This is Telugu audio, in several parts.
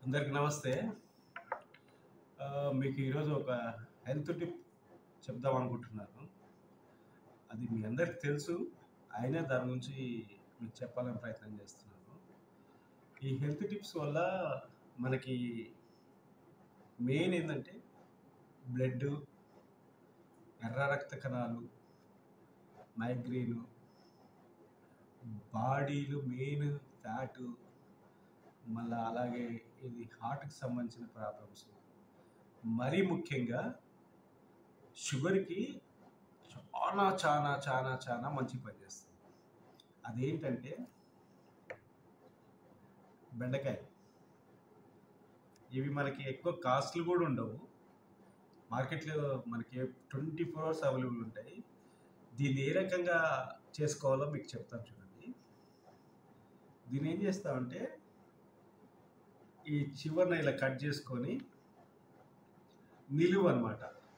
అందరికి నమస్తే. మీకు ఈరోజు ఒక హెల్త్ టిప్ చెప్దాం అనుకుంటున్నాను. అది మీ అందరికి తెలుసు. అయినా దాని గురించి మీకు చెప్పాలని ప్రయత్నం చేస్తున్నాను. ఈ హెల్త్ టిప్స్ వల్ల మనకి మెయిన్ ఏంటంటే బ్లడ్, ఎర్ర రక్త కణాలు, మైగ్రేను, బాడీలో మెయిన్ ఫ్యాటు, మళ్ళీ అలాగే ఇది హార్ట్కి సంబంధించిన ప్రాబ్లమ్స్, మరీ ముఖ్యంగా షుగర్కి చాలా చాలా చాలా చాలా మంచి పనిచేస్తుంది. అదేంటంటే బెండకాయ. ఇవి మనకి ఎక్కువ కాస్ట్లు కూడా ఉండవు. మార్కెట్లో మనకి 24 అవర్స్ అవైలబుల్ ఉంటాయి. దీన్ని ఏ రకంగా చేసుకోవాలో మీకు చెప్తాను చూడండి. దీన్ని ఏం చేస్తామంటే ఈ చివరిన ఇలా కట్ చేసుకొని నిలువు అనమాట,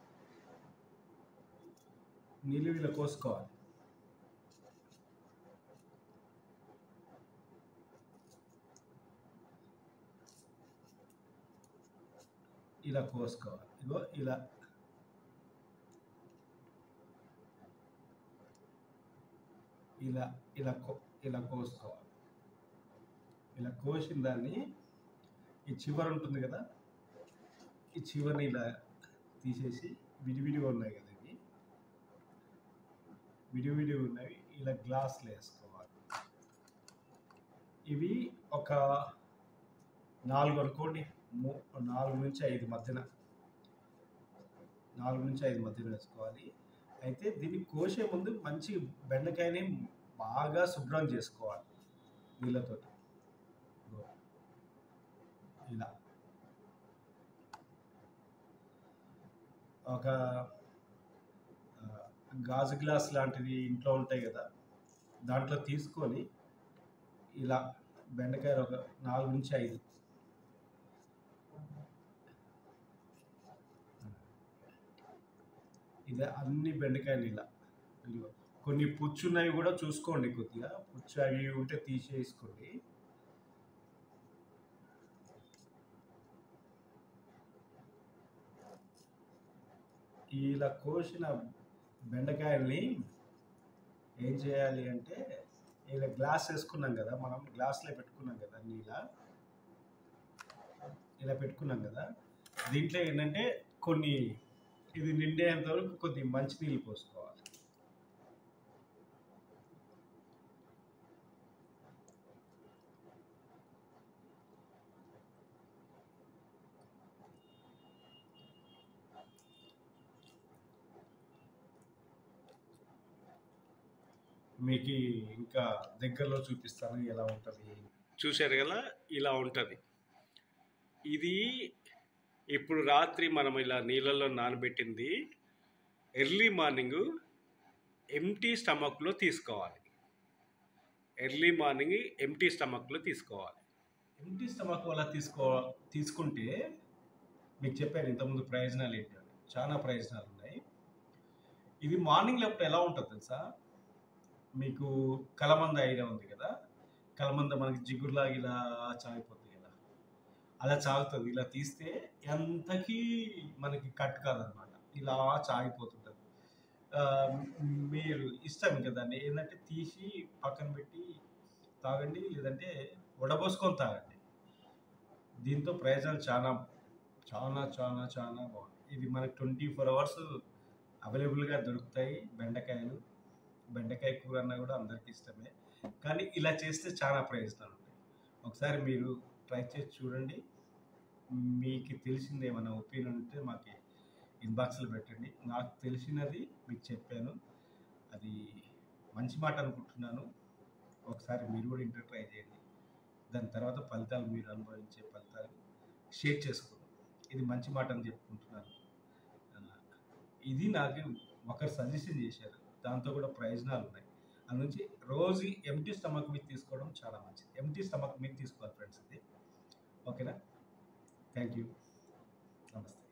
నిలువు ఇలా కోసుకోవాలి. ఇలా కోసుకోవాలి. ఇగో ఇలా ఇలా ఇలా ఇలా కోసుకోవాలి. ఇలా కోసిన దాన్ని ఈ చివర ఉంటుంది కదా, ఈ చివరిని ఇలా తీసేసి విడివిడిగా ఉన్నాయి కదా, ఇవి విడివిడిగా ఉన్నవి ఇలా గ్లాసులు వేసుకోవాలి. ఇవి ఒక 4 అనుకోండి, 4 నుంచి 5 మధ్యన, 4 నుంచి 5 మధ్యన వేసుకోవాలి. అయితే దీన్ని కోసే ముందు మంచి బెండకాయని బాగా శుభ్రం చేసుకోవాలి నీళ్ళతో. ఇలా ఒక గాజు గ్లాస్ లాంటివి ఇంట్లో ఉంటాయి కదా, దాంట్లో తీసుకొని ఇలా బెండకాయలు ఒక 4 నుంచి 5 ఇదే అన్ని బెండకాయలు ఇలా. కొన్ని పుచ్చున్నవి కూడా చూసుకోండి, కొద్దిగా పుచ్చు అవి ఉంటే తీసేసుకోండి. ఇలా కోసిన బెండకాయల్ని ఏం చేయాలి అంటే, ఇలా గ్లాస్ వేసుకున్నాం కదా, మనం గ్లాస్లో పెట్టుకున్నాం కదా, ఇలా పెట్టుకున్నాం కదా, దీంట్లో ఏంటంటే కొన్ని ఇది నిండేంత వరకు కొద్ది మంచినీళ్ళు పోసుకోవాలి. మీకు ఇంకా దగ్గరలో చూపిస్తాను ఎలా ఉంటుంది. చూశారు కదా, ఇలా ఉంటుంది. ఇది ఇప్పుడు రాత్రి మనం ఇలా నీళ్ళల్లో నానబెట్టింది ఎర్లీ మార్నింగ్ ఎంటీ స్టమక్లో తీసుకోవాలి. ఎర్లీ మార్నింగ్ ఎంటీ స్టమక్లో తీసుకోవాలి. ఎంటీ స్టమక్ వల్ల తీసుకుంటే మీకు చెప్పాను ఇంతకుముందు ప్రయోజనాలు ఏంటంటే చాలా ప్రయోజనాలు ఉన్నాయి. ఇది మార్నింగ్ లేకపోతే ఎలా ఉంటుంది తెలుసా, మీకు కలమంద ఐడియా ఉంది కదా, కలమంద మనకి జిగురులాగా ఇలా చాగిపోతుంది కదా, అలా చాగుతుంది. ఇలా తీస్తే ఎంతకీ మనకి కట్ కాదనమాట, ఇలా చాగిపోతుంటుంది. మీరు ఇష్టం కదా దాన్ని ఏంటంటే తీసి పక్కన పెట్టి తాగండి, లేదంటే వడబోసుకొని తాగండి. దీంతో ప్రయోజనాలు చాలా చాలా చాలా చాలా బాగుంది. ఇది మనకి 24 అవర్స్ అవైలబుల్గా దొరుకుతాయి బెండకాయలు. బెండకాయ కూర అన్నా కూడా అందరికీ ఇష్టమే, కానీ ఇలా చేస్తే చాలా ప్రయోజనాలు ఉంటాయి. ఒకసారి మీరు ట్రై చేసి చూడండి. మీకు తెలిసింది ఏమైనా ఒపీనియన్ ఉంటే మాకు ఇన్బాక్స్లో పెట్టండి. నాకు తెలిసినది మీకు చెప్పాను, అది మంచి మాట అనుకుంటున్నాను. ఒకసారి మీరు కూడా ఇంట్లో ట్రై చేయండి. దాని తర్వాత ఫలితాలు, మీరు అనుభవించే ఫలితాలు షేర్ చేసుకోండి. ఇది మంచి మాట అని చెప్పుకుంటున్నాను. ఇది నాకు ఒకరు సజెషన్ చేశారు, దాంతో కూడా ప్రయోజనాలు ఉన్నాయి. అందునుంచి రోజు ఎంటీ స్టమక్ మీద తీసుకోవడం చాలా మంచిది. ఎంటీ స్టమక్ మీద తీసుకోవాలి ఫ్రెండ్స్. ఇది ఓకేనా? Thank you. నమస్తే.